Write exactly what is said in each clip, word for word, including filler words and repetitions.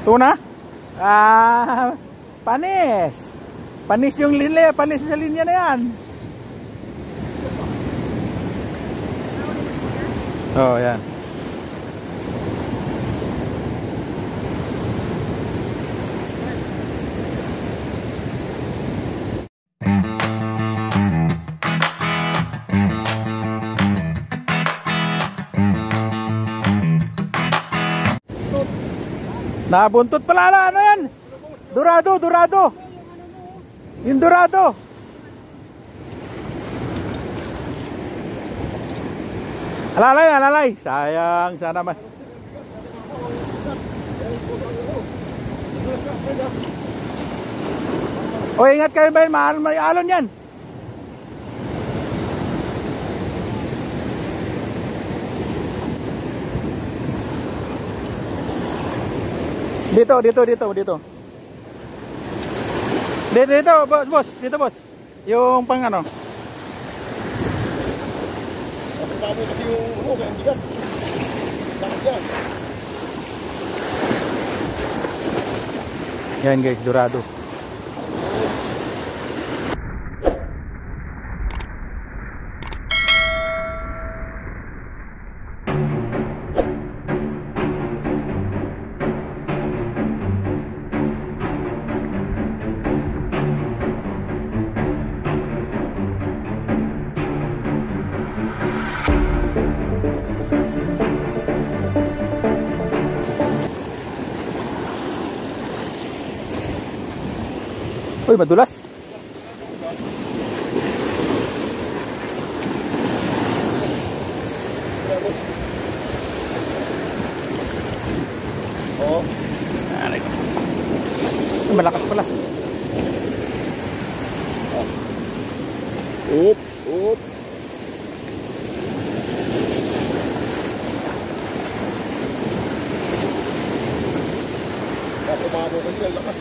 Tuna? Ah, panis. Panis yung linya, panis sa linya na yan. Oh, yan. Nabuntot pala na, ano yan? Dorado, dorado. Yung dorado. Alalay, alalay. Sayang, sana man. O, ingat kayo ba yun? May alon yan. Dito, dito, dito, dito. Dito, dito, boss, boss, dito, boss. Yung pang ano. Kasi bago kasi yung ano, kaya bigat. Bakit yan? Yan guys, dorado. Uy, madulas. Oo. Aray ko. Malakas pala. Oops, oops. Kasi bago kasi ang lakas.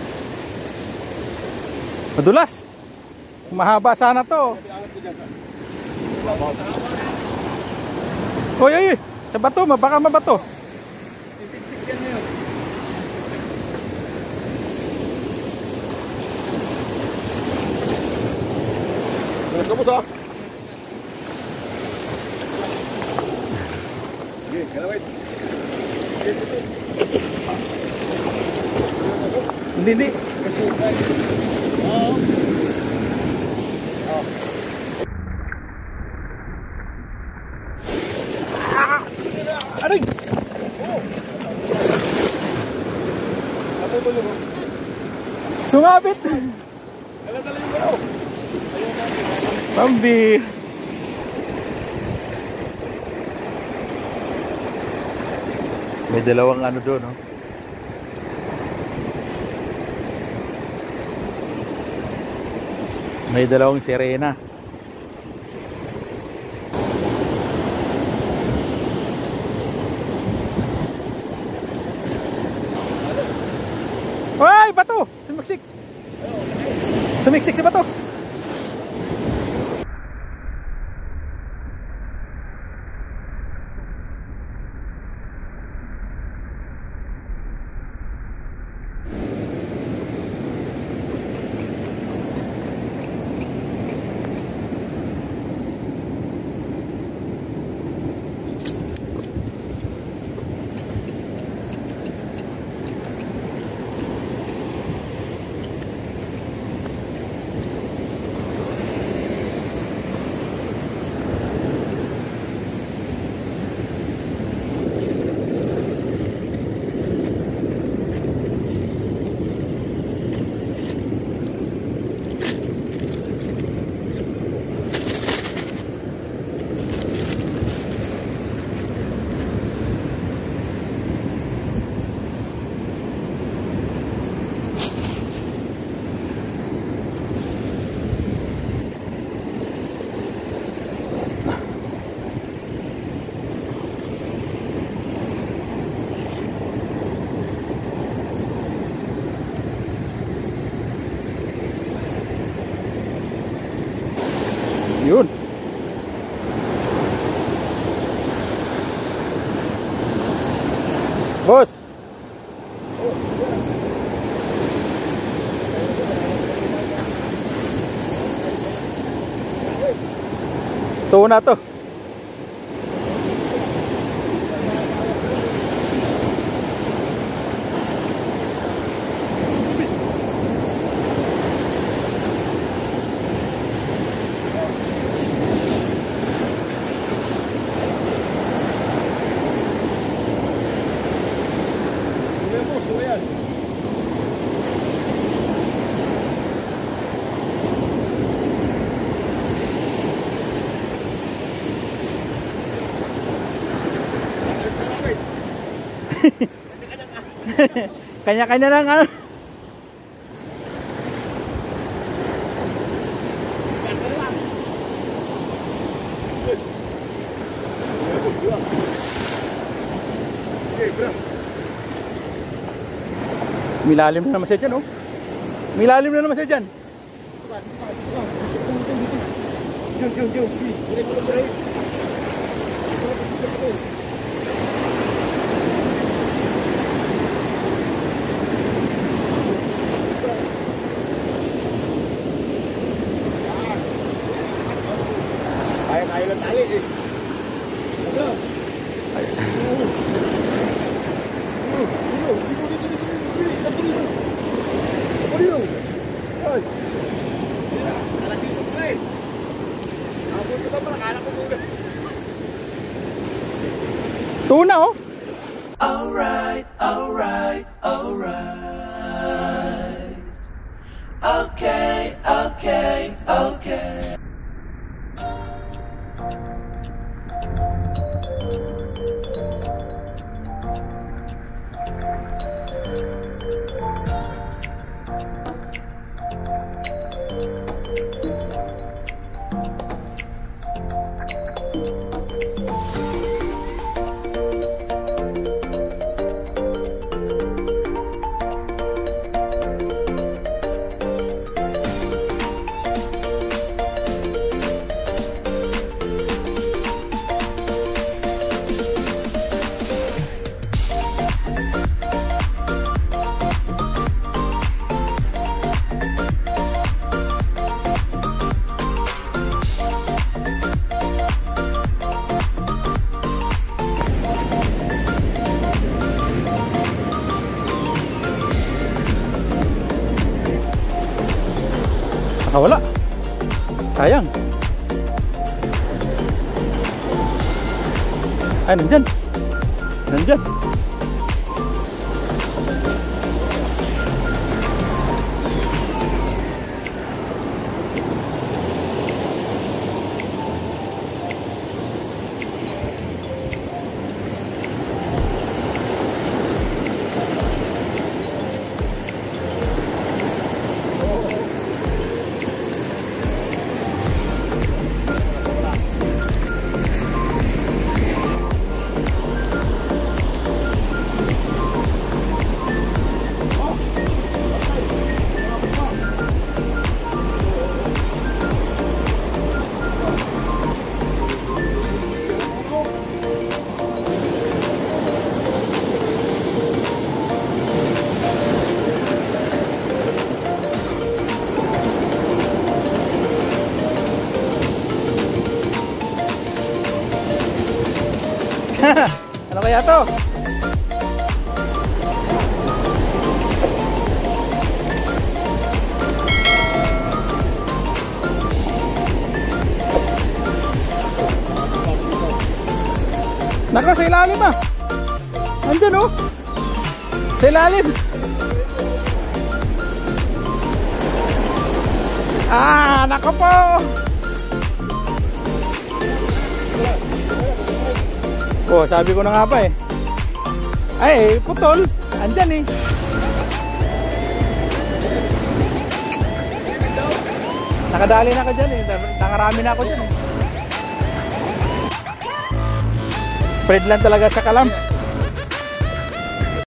Madulas. Mahaba sana to. Oy, oy, sa bato, baka mabato. Let's go, boss. Okay, kalawit. Hindi, hindi. Oo. Aray! Sumabit! Dala-dala yung baro. Pambi! May dalawang ano doon, no? May dalawang sirena. Ay, bato! Sumiksik! Sumiksik si bato! Yun. Boss. Tuna to. Kanya-kanya lang ano. Milalim na naman siya dyan, oh. Milalim na naman siya dyan. Jom, jom, jom. Kaya-kaya lang tali eh. Ano? Tuna, oh. Alright, alright, alright. Okay, okay, okay. Nakawala. Sayang. Ay, nandyan. Nandyan. Ano kaya to? Nako, sa ilalim ah. Andun oh. Sa ilalim. Ah, nako po. Oh, sabi ko na nga pa eh. Ay, putol. Andyan eh. Nakadali na ako dyan eh. Nangarami na ako dyan eh. Spread lang talaga sa kalam.